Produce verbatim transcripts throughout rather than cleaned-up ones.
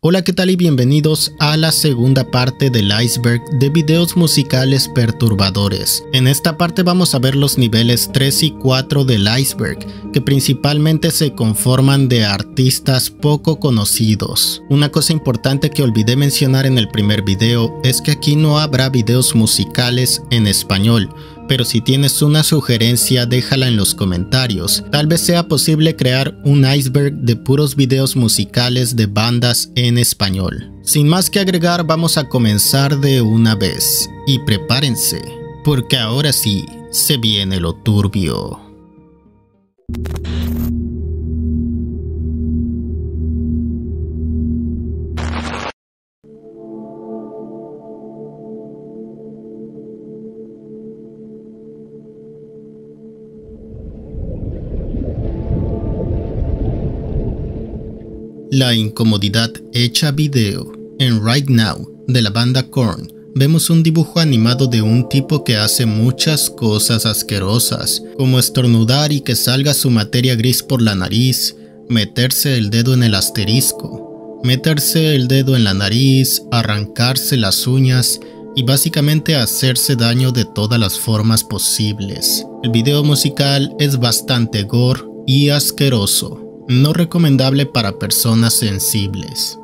Hola, ¿qué tal? Y bienvenidos a la segunda parte del iceberg de videos musicales perturbadores. En esta parte vamos a ver los niveles tres y cuatro del iceberg, que principalmente se conforman de artistas poco conocidos. Una cosa importante que olvidé mencionar en el primer video es que aquí no habrá videos musicales en español, pero si tienes una sugerencia déjala en los comentarios. Tal vez sea posible crear un iceberg de puros videos musicales de bandas en español. Sin más que agregar, vamos a comenzar de una vez. Y prepárense, porque ahora sí, se viene lo turbio. La incomodidad hecha video. En Right Now, de la banda Korn, vemos un dibujo animado de un tipo que hace muchas cosas asquerosas, como estornudar y que salga su materia gris por la nariz, meterse el dedo en el asterisco, meterse el dedo en la nariz, arrancarse las uñas y básicamente hacerse daño de todas las formas posibles. El video musical es bastante gore y asqueroso. No recomendable para personas sensibles.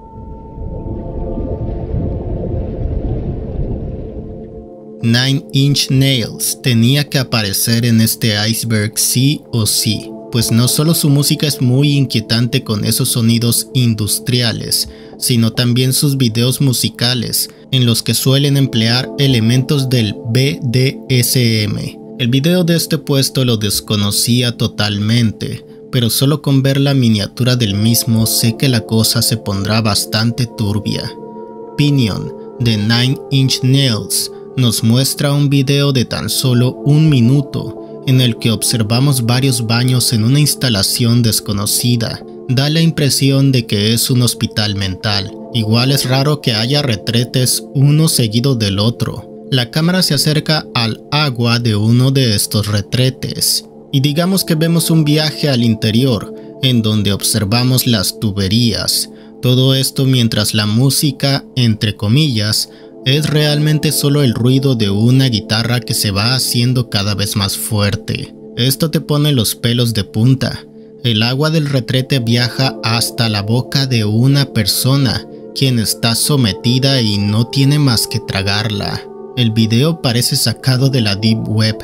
Nine Inch Nails tenía que aparecer en este iceberg sí o sí, pues no solo su música es muy inquietante con esos sonidos industriales, sino también sus videos musicales, en los que suelen emplear elementos del B D S M. El video de este puesto lo desconocía totalmente, pero solo con ver la miniatura del mismo sé que la cosa se pondrá bastante turbia. Pinion, de Nine Inch Nails, nos muestra un video de tan solo un minuto, en el que observamos varios baños en una instalación desconocida. Da la impresión de que es un hospital mental. Igual es raro que haya retretes uno seguido del otro. La cámara se acerca al agua de uno de estos retretes. Y digamos que vemos un viaje al interior, en donde observamos las tuberías. Todo esto mientras la música, entre comillas, es realmente solo el ruido de una guitarra que se va haciendo cada vez más fuerte. Esto te pone los pelos de punta. El agua del retrete viaja hasta la boca de una persona, quien está sometida y no tiene más que tragarla. El video parece sacado de la Deep Web.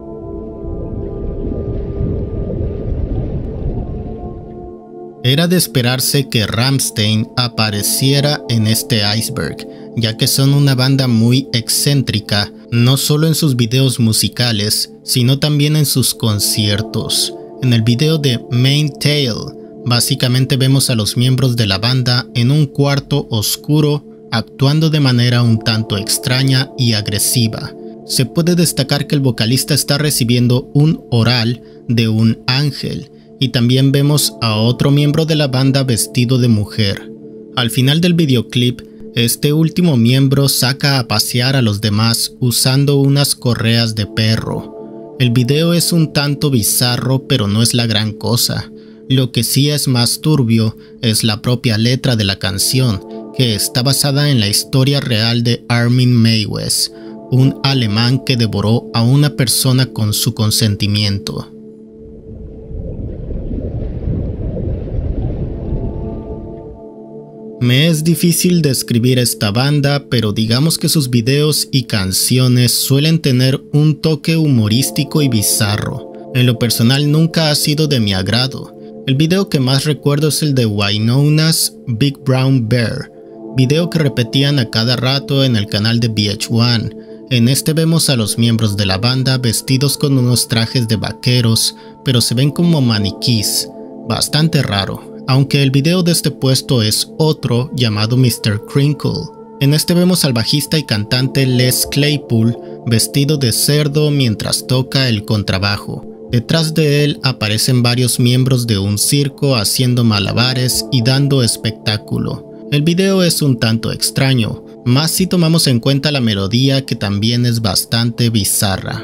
Era de esperarse que Rammstein apareciera en este iceberg, ya que son una banda muy excéntrica, no solo en sus videos musicales, sino también en sus conciertos. En el video de Main Tale, básicamente vemos a los miembros de la banda en un cuarto oscuro, actuando de manera un tanto extraña y agresiva. Se puede destacar que el vocalista está recibiendo un oral de un ángel, y también vemos a otro miembro de la banda vestido de mujer. Al final del videoclip, este último miembro saca a pasear a los demás usando unas correas de perro. El video es un tanto bizarro, pero no es la gran cosa. Lo que sí es más turbio es la propia letra de la canción, que está basada en la historia real de Armin Meiwes, un alemán que devoró a una persona con su consentimiento. Me es difícil describir esta banda, pero digamos que sus videos y canciones suelen tener un toque humorístico y bizarro. En lo personal nunca ha sido de mi agrado. El video que más recuerdo es el de Wynona's Big Brown Bear, video que repetían a cada rato en el canal de V H uno. En este vemos a los miembros de la banda vestidos con unos trajes de vaqueros, pero se ven como maniquís, bastante raro. Aunque el video de este puesto es otro llamado mister Crinkle. En este vemos al bajista y cantante Les Claypool vestido de cerdo mientras toca el contrabajo. Detrás de él aparecen varios miembros de un circo haciendo malabares y dando espectáculo. El video es un tanto extraño, más si tomamos en cuenta la melodía, que también es bastante bizarra.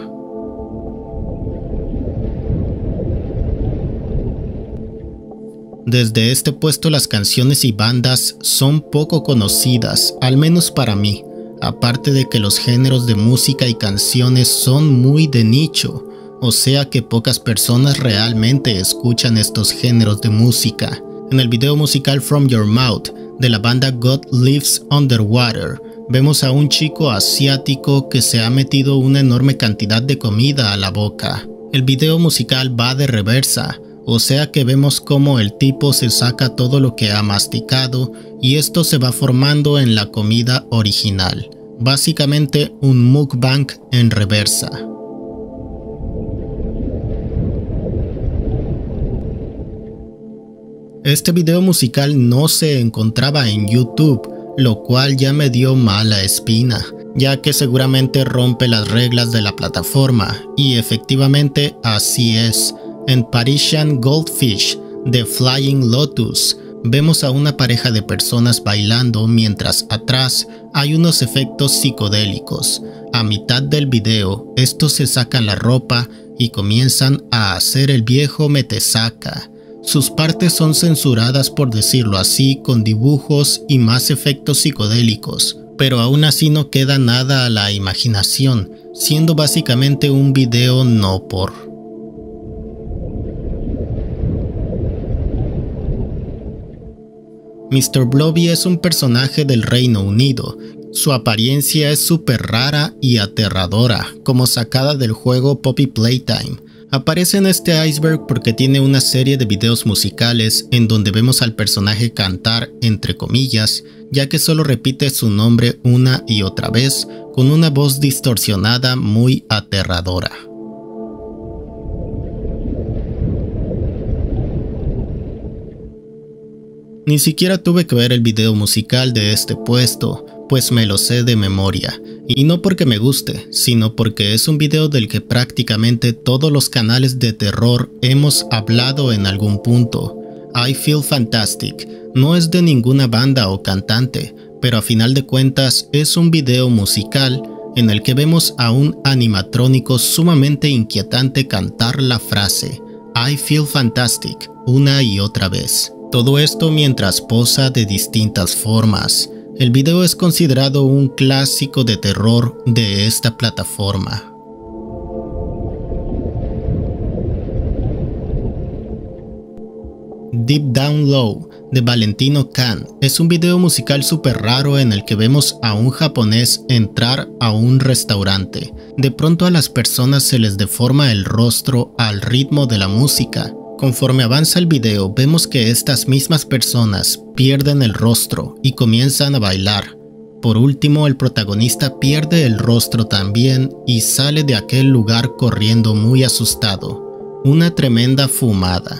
Desde este puesto las canciones y bandas son poco conocidas, al menos para mí, aparte de que los géneros de música y canciones son muy de nicho, o sea que pocas personas realmente escuchan estos géneros de música. En el video musical From Your Mouth de la banda God Lives Underwater, vemos a un chico asiático que se ha metido una enorme cantidad de comida a la boca. El video musical va de reversa, o sea que vemos cómo el tipo se saca todo lo que ha masticado y esto se va formando en la comida original. Básicamente un mukbang en reversa. Este video musical no se encontraba en YouTube, lo cual ya me dio mala espina, ya que seguramente rompe las reglas de la plataforma, y efectivamente así es. En Parisian Goldfish de Flying Lotus vemos a una pareja de personas bailando mientras atrás hay unos efectos psicodélicos. A mitad del video, estos se sacan la ropa y comienzan a hacer el viejo metesaca. Sus partes son censuradas, por decirlo así, con dibujos y más efectos psicodélicos, pero aún así no queda nada a la imaginación, siendo básicamente un video no por. mister Blobby es un personaje del Reino Unido. Su apariencia es súper rara y aterradora, como sacada del juego Poppy Playtime. Aparece en este iceberg porque tiene una serie de videos musicales en donde vemos al personaje cantar entre comillas, ya que solo repite su nombre una y otra vez, con una voz distorsionada muy aterradora. Ni siquiera tuve que ver el video musical de este puesto, pues me lo sé de memoria, y no porque me guste, sino porque es un video del que prácticamente todos los canales de terror hemos hablado en algún punto. I Feel Fantastic no es de ninguna banda o cantante, pero a final de cuentas es un video musical en el que vemos a un animatrónico sumamente inquietante cantar la frase I Feel Fantastic una y otra vez. Todo esto mientras posa de distintas formas. El video es considerado un clásico de terror de esta plataforma. Deep Down Low de Valentino Khan es un video musical súper raro en el que vemos a un japonés entrar a un restaurante. De pronto a las personas se les deforma el rostro al ritmo de la música. Conforme avanza el video, vemos que estas mismas personas pierden el rostro y comienzan a bailar. Por último, el protagonista pierde el rostro también y sale de aquel lugar corriendo muy asustado. Una tremenda fumada.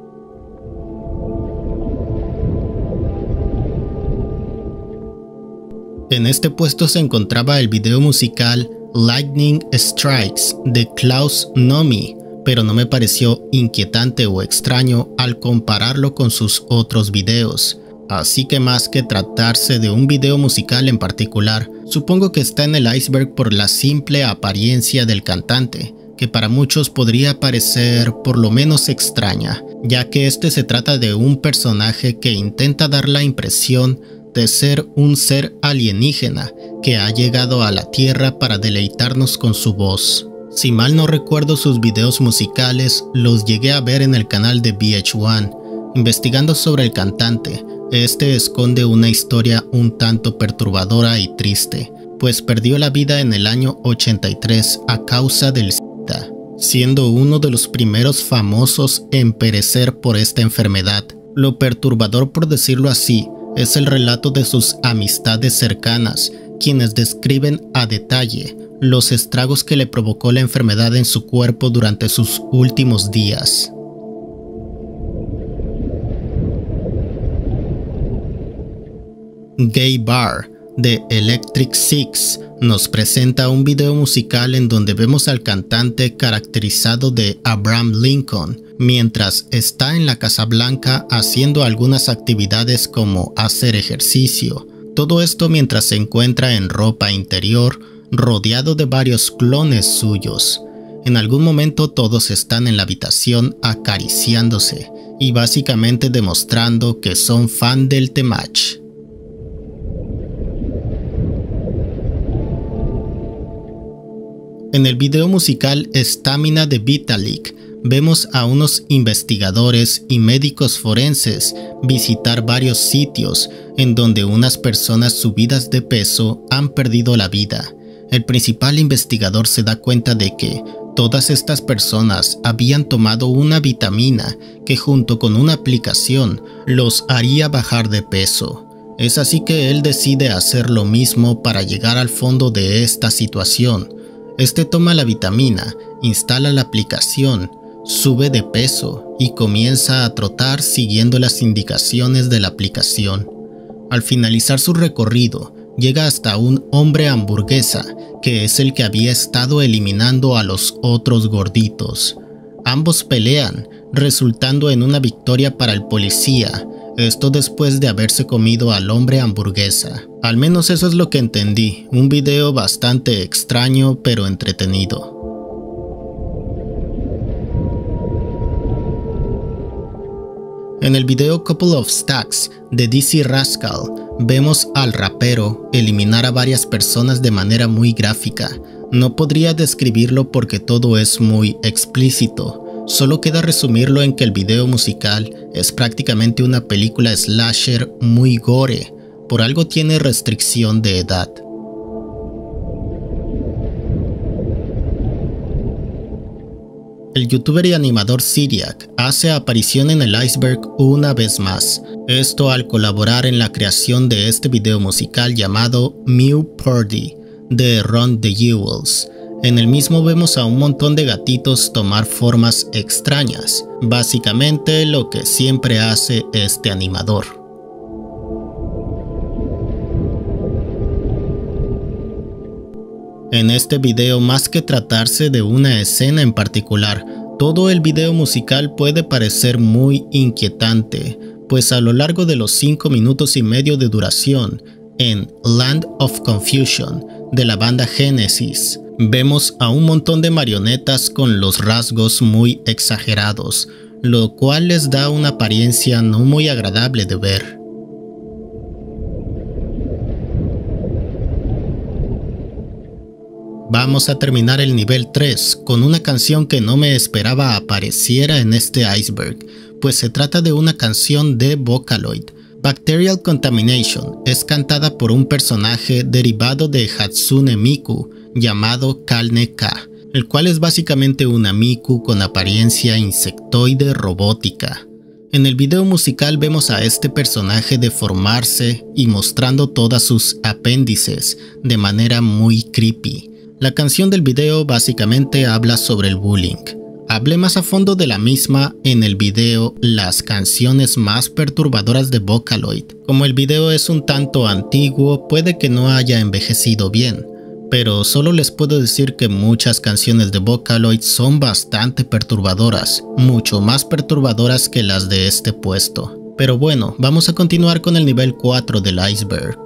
En este puesto se encontraba el video musical Lightning Strikes de Klaus Nomi, pero no me pareció inquietante o extraño al compararlo con sus otros videos. Así que más que tratarse de un video musical en particular, supongo que está en el iceberg por la simple apariencia del cantante, que para muchos podría parecer por lo menos extraña, ya que este se trata de un personaje que intenta dar la impresión de ser un ser alienígena que ha llegado a la Tierra para deleitarnos con su voz. Si mal no recuerdo, sus videos musicales los llegué a ver en el canal de V H uno. Investigando sobre el cantante, este esconde una historia un tanto perturbadora y triste, pues perdió la vida en el año ochenta y tres a causa del SIDA, siendo uno de los primeros famosos en perecer por esta enfermedad. Lo perturbador, por decirlo así, es el relato de sus amistades cercanas, quienes describen a detalle los estragos que le provocó la enfermedad en su cuerpo durante sus últimos días. Gay Bar de Electric Six nos presenta un video musical en donde vemos al cantante caracterizado de Abraham Lincoln mientras está en la Casa Blanca haciendo algunas actividades como hacer ejercicio. Todo esto mientras se encuentra en ropa interior, rodeado de varios clones suyos. En algún momento todos están en la habitación acariciándose y básicamente demostrando que son fan del Temach. En el video musical Stamina de Vitalik, vemos a unos investigadores y médicos forenses visitar varios sitios en donde unas personas subidas de peso han perdido la vida. El principal investigador se da cuenta de que todas estas personas habían tomado una vitamina que junto con una aplicación los haría bajar de peso. Es así que él decide hacer lo mismo para llegar al fondo de esta situación. Este toma la vitamina, instala la aplicación, sube de peso y comienza a trotar siguiendo las indicaciones de la aplicación. Al finalizar su recorrido, llega hasta un hombre hamburguesa, que es el que había estado eliminando a los otros gorditos. Ambos pelean, resultando en una victoria para el policía, esto después de haberse comido al hombre hamburguesa. Al menos eso es lo que entendí, un video bastante extraño pero entretenido. En el video Couple of Stacks de D C Rascal, vemos al rapero eliminar a varias personas de manera muy gráfica. No podría describirlo porque todo es muy explícito. Solo queda resumirlo en que el video musical es prácticamente una película slasher muy gore. Por algo tiene restricción de edad. El youtuber y animador Syriac hace aparición en el iceberg una vez más, esto al colaborar en la creación de este video musical llamado Mew Purdy de Ron the Jewels. En el mismo vemos a un montón de gatitos tomar formas extrañas, básicamente lo que siempre hace este animador. En este video, más que tratarse de una escena en particular, todo el video musical puede parecer muy inquietante, pues a lo largo de los cinco minutos y medio de duración, en Land of Confusion de la banda Genesis, vemos a un montón de marionetas con los rasgos muy exagerados, lo cual les da una apariencia no muy agradable de ver. Vamos a terminar el nivel tres con una canción que no me esperaba apareciera en este iceberg, pues se trata de una canción de Vocaloid. Bacterial Contamination es cantada por un personaje derivado de Hatsune Miku llamado Kalne K, el cual es básicamente una Miku con apariencia insectoide robótica. En el video musical vemos a este personaje deformarse y mostrando todas sus apéndices de manera muy creepy. La canción del video básicamente habla sobre el bullying. Hablé más a fondo de la misma en el video Las canciones más perturbadoras de Vocaloid. Como el video es un tanto antiguo, puede que no haya envejecido bien, pero solo les puedo decir que muchas canciones de Vocaloid son bastante perturbadoras, mucho más perturbadoras que las de este puesto. Pero bueno, vamos a continuar con el nivel cuatro del iceberg.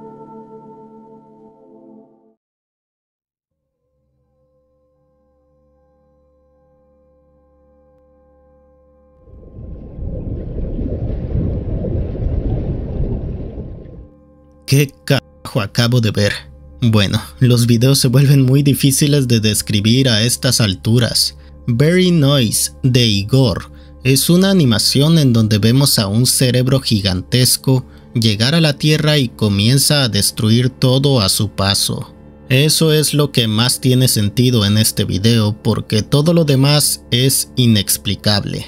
¿Qué carajo acabo de ver? Bueno, los videos se vuelven muy difíciles de describir a estas alturas. Very Noise de Igor es una animación en donde vemos a un cerebro gigantesco llegar a la Tierra y comienza a destruir todo a su paso. Eso es lo que más tiene sentido en este video porque todo lo demás es inexplicable.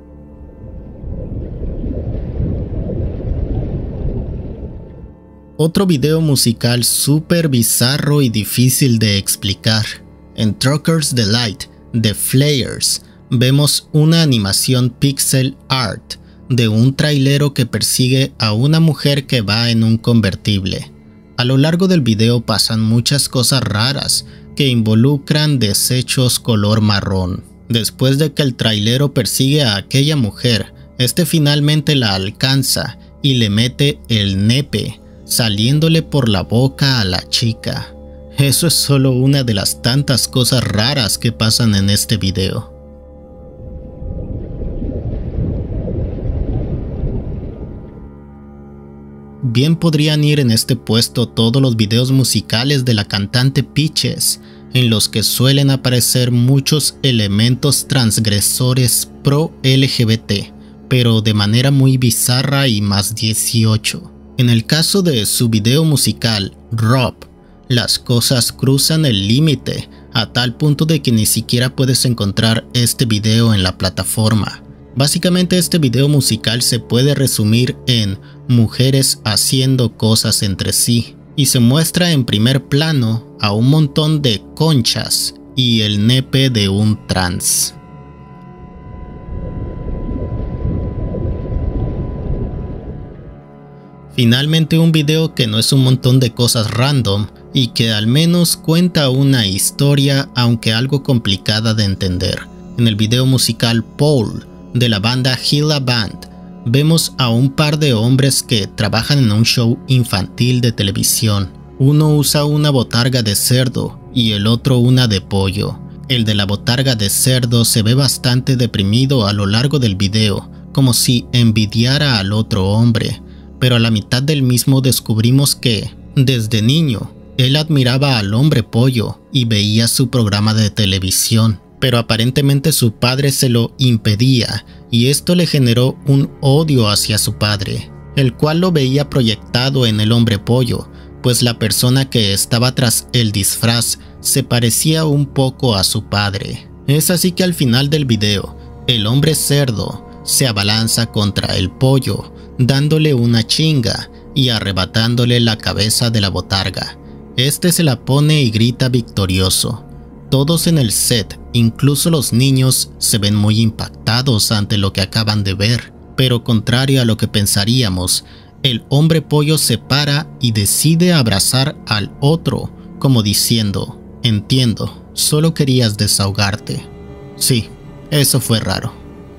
Otro video musical súper bizarro y difícil de explicar. En Truckers Delight de Flayers vemos una animación pixel art de un trailero que persigue a una mujer que va en un convertible. A lo largo del video pasan muchas cosas raras que involucran desechos color marrón. Después de que el trailero persigue a aquella mujer, este finalmente la alcanza y le mete el nepe, saliéndole por la boca a la chica. Eso es solo una de las tantas cosas raras que pasan en este video. bien podrían ir en este puesto todos los videos musicales de la cantante Peaches, en los que suelen aparecer muchos elementos transgresores pro L G B T, pero de manera muy bizarra y más dieciocho. En el caso de su video musical Rob, las cosas cruzan el límite a tal punto de que ni siquiera puedes encontrar este video en la plataforma. Básicamente este video musical se puede resumir en mujeres haciendo cosas entre sí, y se muestra en primer plano a un montón de conchas y el nepe de un trans. Finalmente, un video que no es un montón de cosas random y que al menos cuenta una historia, aunque algo complicada de entender. En el video musical Paul de la banda Hila Band, vemos a un par de hombres que trabajan en un show infantil de televisión. Uno usa una botarga de cerdo y el otro una de pollo. El de la botarga de cerdo se ve bastante deprimido a lo largo del video, como si envidiara al otro hombre, pero a la mitad del mismo descubrimos que, desde niño, él admiraba al hombre pollo y veía su programa de televisión, pero aparentemente su padre se lo impedía y esto le generó un odio hacia su padre, el cual lo veía proyectado en el hombre pollo, pues la persona que estaba tras el disfraz se parecía un poco a su padre. Es así que al final del video, el hombre cerdo se abalanza contra el pollo, dándole una chinga y arrebatándole la cabeza de la botarga. Este se la pone y grita victorioso. Todos en el set, incluso los niños, se ven muy impactados ante lo que acaban de ver, pero contrario a lo que pensaríamos, el hombre pollo se para y decide abrazar al otro, como diciendo, entiendo, solo querías desahogarte. Sí, eso fue raro.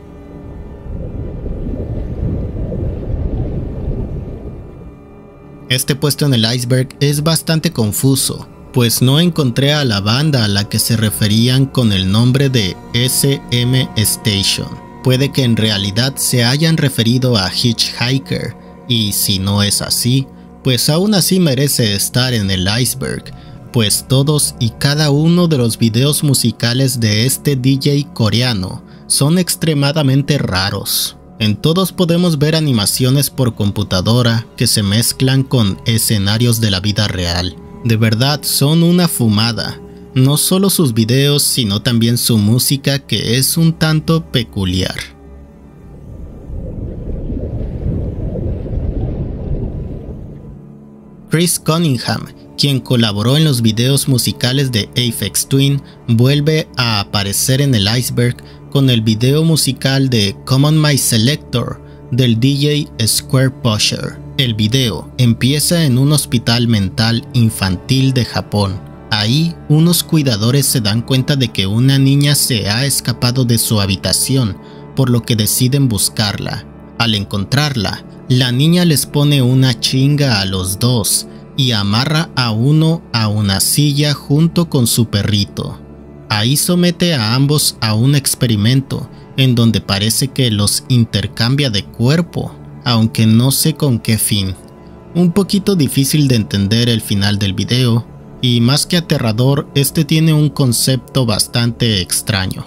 Este puesto en el iceberg es bastante confuso, pues no encontré a la banda a la que se referían con el nombre de S M Station. Puede que en realidad se hayan referido a Hitchhiker, y si no es así, pues aún así merece estar en el iceberg, pues todos y cada uno de los videos musicales de este D J coreano son extremadamente raros. En todos podemos ver animaciones por computadora que se mezclan con escenarios de la vida real. De verdad son una fumada, no solo sus videos sino también su música, que es un tanto peculiar. Chris Cunningham, quien colaboró en los videos musicales de Aphex Twin, vuelve a aparecer en el iceberg con el video musical de Come On My Selector del D J Square Pusher. El video empieza en un hospital mental infantil de Japón. Ahí, unos cuidadores se dan cuenta de que una niña se ha escapado de su habitación, por lo que deciden buscarla. Al encontrarla, la niña les pone una chinga a los dos y amarra a uno a una silla junto con su perrito. Ahí somete a ambos a un experimento en donde parece que los intercambia de cuerpo, aunque no sé con qué fin. Un poquito difícil de entender el final del video, y más que aterrador, este tiene un concepto bastante extraño.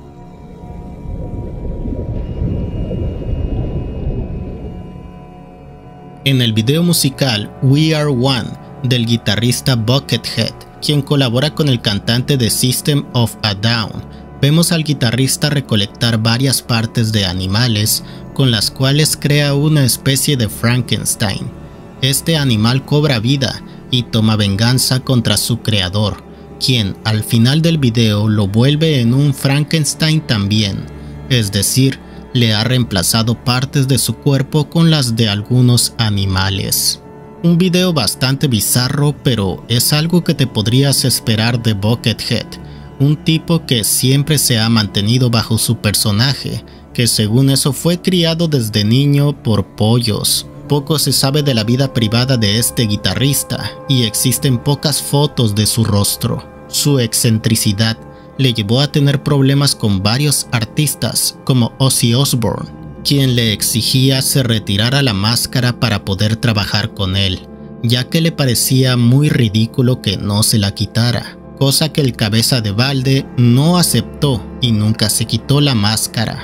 En el video musical We Are One del guitarrista Buckethead, quien colabora con el cantante de System of a Down, vemos al guitarrista recolectar varias partes de animales con las cuales crea una especie de Frankenstein. Este animal cobra vida y toma venganza contra su creador, quien al final del video lo vuelve en un Frankenstein también, es decir, le ha reemplazado partes de su cuerpo con las de algunos animales. Un video bastante bizarro, pero es algo que te podrías esperar de Buckethead, un tipo que siempre se ha mantenido bajo su personaje, que según eso fue criado desde niño por pollos. Poco se sabe de la vida privada de este guitarrista y existen pocas fotos de su rostro. Su excentricidad le llevó a tener problemas con varios artistas como Ozzy Osbourne, quien le exigía se retirara la máscara para poder trabajar con él, ya que le parecía muy ridículo que no se la quitara, cosa que el cabeza de balde no aceptó y nunca se quitó la máscara.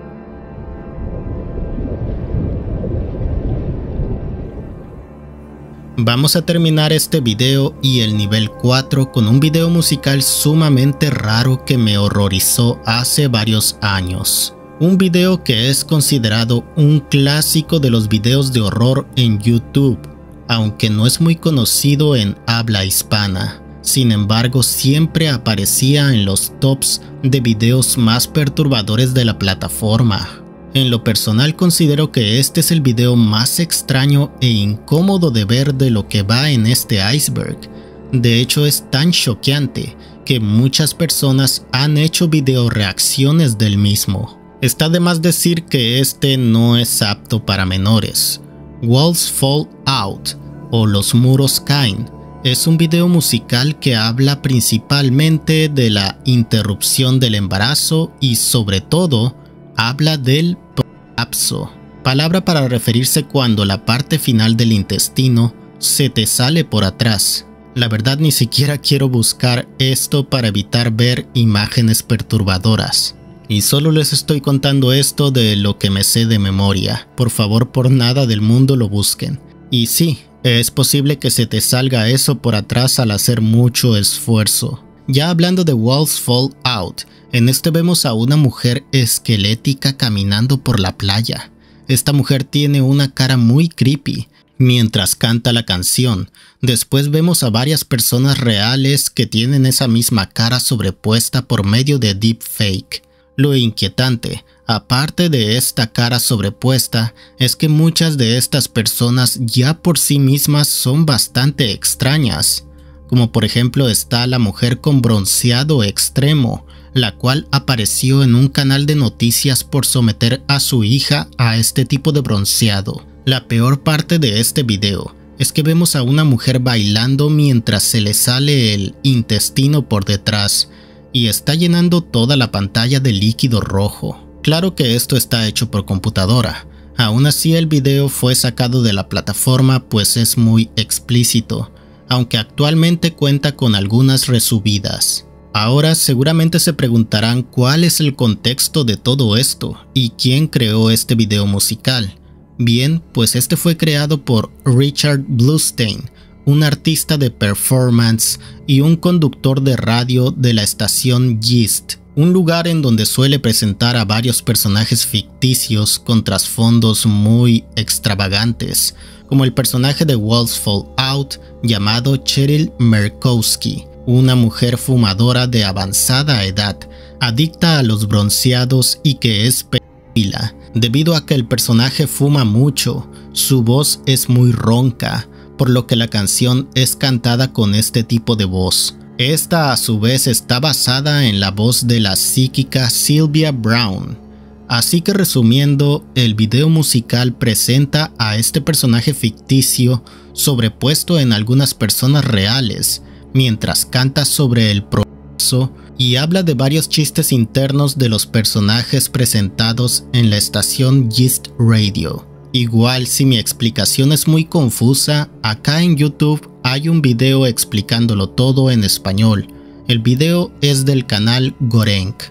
Vamos a terminar este video y el nivel cuatro con un video musical sumamente raro que me horrorizó hace varios años. Un video que es considerado un clásico de los videos de horror en YouTube, aunque no es muy conocido en habla hispana. Sin embargo, siempre aparecía en los tops de videos más perturbadores de la plataforma. En lo personal considero que este es el video más extraño e incómodo de ver de lo que va en este iceberg. De hecho, es tan choqueante que muchas personas han hecho video reacciones del mismo. Está de más decir que este no es apto para menores. Walls Fall Out o Los Muros Caen es un video musical que habla principalmente de la interrupción del embarazo y sobre todo habla del prolapso, palabra para referirse cuando la parte final del intestino se te sale por atrás. La verdad ni siquiera quiero buscar esto para evitar ver imágenes perturbadoras. Y solo les estoy contando esto de lo que me sé de memoria. Por favor, por nada del mundo lo busquen. Y sí, es posible que se te salga eso por atrás al hacer mucho esfuerzo. Ya hablando de Walls Fall Out, en este vemos a una mujer esquelética caminando por la playa. Esta mujer tiene una cara muy creepy mientras canta la canción. Después vemos a varias personas reales que tienen esa misma cara sobrepuesta por medio de deepfake. Lo inquietante, aparte de esta cara sobrepuesta, es que muchas de estas personas ya por sí mismas son bastante extrañas. Como por ejemplo está la mujer con bronceado extremo, la cual apareció en un canal de noticias por someter a su hija a este tipo de bronceado. La peor parte de este video es que vemos a una mujer bailando mientras se le sale el intestino por detrás y está llenando toda la pantalla de líquido rojo. Claro que esto está hecho por computadora. Aún así el video fue sacado de la plataforma pues es muy explícito, aunque actualmente cuenta con algunas resubidas. Ahora seguramente se preguntarán cuál es el contexto de todo esto y quién creó este video musical. Bien, pues este fue creado por Richard Bluestein, un artista de performance y un conductor de radio de la estación Gist, un lugar en donde suele presentar a varios personajes ficticios con trasfondos muy extravagantes, como el personaje de Walls Fall Out llamado Cheryl Merkowski, una mujer fumadora de avanzada edad, adicta a los bronceados y que es pedófila. Debido a que el personaje fuma mucho, su voz es muy ronca, por lo que la canción es cantada con este tipo de voz. Esta a su vez está basada en la voz de la psíquica Sylvia Brown. Así que resumiendo, el video musical presenta a este personaje ficticio sobrepuesto en algunas personas reales, mientras canta sobre el prolapso y habla de varios chistes internos de los personajes presentados en la estación Gist Radio. Igual si mi explicación es muy confusa, acá en YouTube hay un video explicándolo todo en español. El video es del canal Gorenk.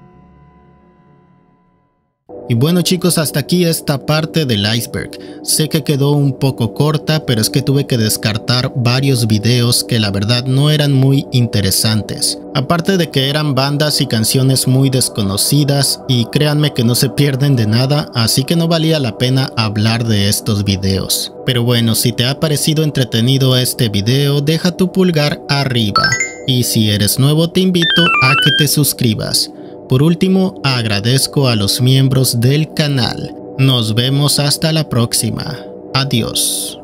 Y bueno chicos, hasta aquí esta parte del iceberg. Sé que quedó un poco corta, pero es que tuve que descartar varios videos que la verdad no eran muy interesantes. Aparte de que eran bandas y canciones muy desconocidas y créanme que no se pierden de nada, así que no valía la pena hablar de estos videos. Pero bueno, si te ha parecido entretenido este video, deja tu pulgar arriba. Y si eres nuevo te invito a que te suscribas. Por último, agradezco a los miembros del canal. Nos vemos hasta la próxima. Adiós.